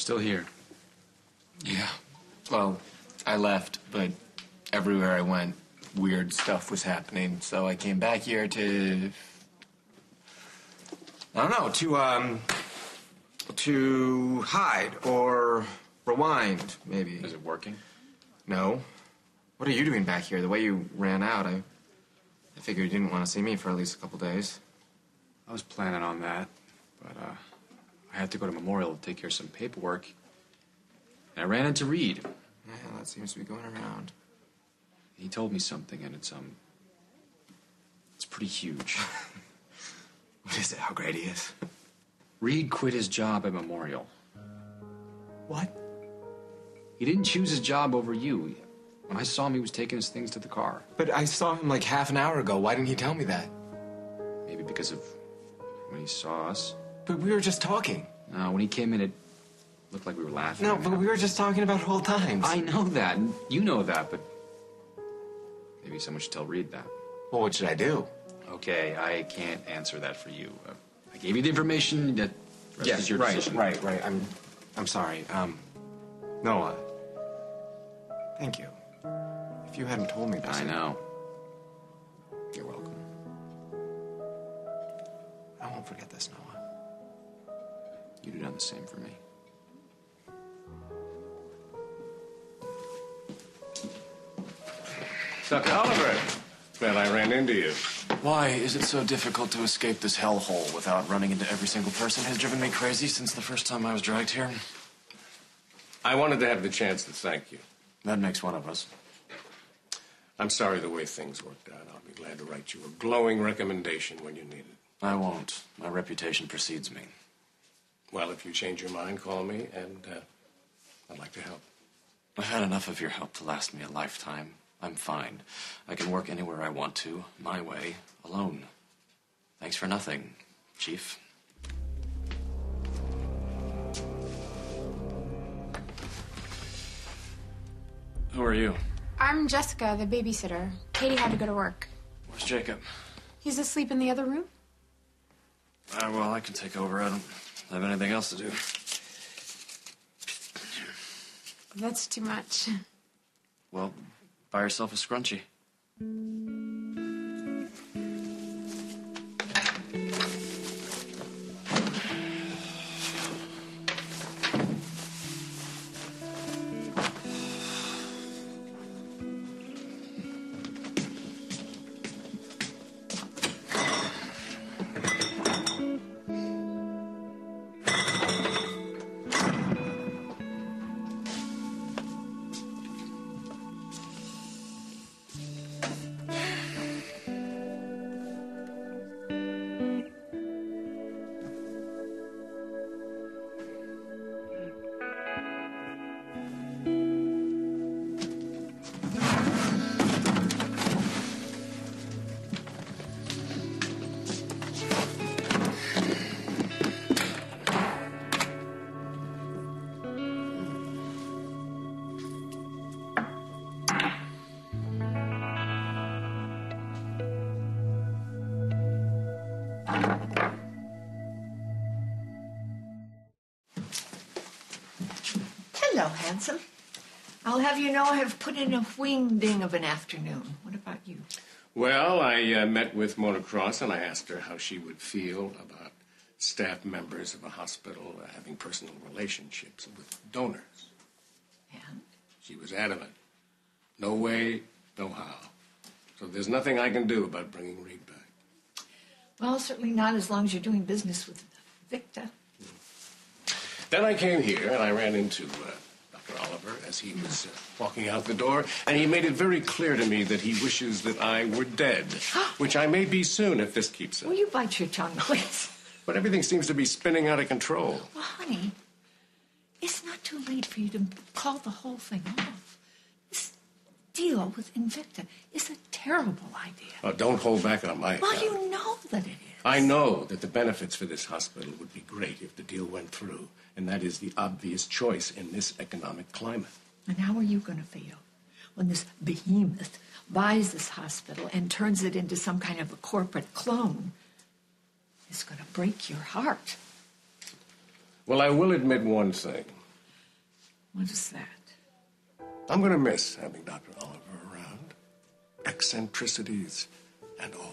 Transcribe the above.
still here. Yeah. Well, I left, but everywhere I went, weird stuff was happening. So I came back here to... I don't know, to hide or rewind, maybe. Is it working? No. What are you doing back here? The way you ran out, I figured you didn't want to see me for at least a couple days. I was planning on that, but I had to go to Memorial to take care of some paperwork. And I ran into Reed. Yeah, that seems to be going around. He told me something, and it's pretty huge. What is it? How great he is? Reed quit his job at Memorial. What? He didn't choose his job over you. When I saw him, he was taking his things to the car. But I saw him like half an hour ago. Why didn't he tell me that? Maybe because of when he saw us. But we were just talking. No, when he came in, it looked like we were laughing. No, but we were just talking about old times. I know that, and you know that, but maybe someone should tell Reed that. Well, what should I do? Okay, I can't answer that for you. I gave you the information. That rest is your decision. Right. I'm sorry. Noah. Thank you. If you hadn't told me this... I know. You're welcome. I won't forget this, Noah. You'd have done the same for me. Dr. Oliver, glad I ran into you. Why is it so difficult to escape this hellhole without running into every single person who's driven me crazy since the first time I was dragged here? I wanted to have the chance to thank you. That makes one of us. I'm sorry the way things worked out. I'll be glad to write you a glowing recommendation when you need it. I won't. My reputation precedes me. Well, if you change your mind, call me, and I'd like to help. I've had enough of your help to last me a lifetime. I'm fine. I can work anywhere I want to, my way, alone. Thanks for nothing, Chief. Who are you? I'm Jessica, the babysitter. Katie had to go to work. Where's Jacob? He's asleep in the other room. Well, I can take over. I don't have anything else to do. That's too much. Well, buy yourself a scrunchie. Hello, handsome. I'll have you know I have put in a wing-ding of an afternoon. What about you? Well, I met with Mona Cross, and I asked her how she would feel about staff members of a hospital having personal relationships with donors. And? She was adamant. No way, no how. So there's nothing I can do about bringing Reed back. Well, certainly not as long as you're doing business with Victor. Then I came here, and I ran into Dr. Oliver as he was walking out the door, and he made it very clear to me that he wishes that I were dead, which I may be soon if this keeps up. Will you bite your tongue, please? But everything seems to be spinning out of control. Well, honey, it's not too late for you to call the whole thing off. This deal with Invicta is a terrible idea. Oh, don't hold back on my Well, account. you know that it is. I know that the benefits for this hospital would be great if the deal went through, and that is the obvious choice in this economic climate. And how are you going to feel when this behemoth buys this hospital and turns it into some kind of a corporate clone? It's going to break your heart. Well, I will admit one thing. What is that? I'm going to miss having Dr. Oliver around. Eccentricities and all.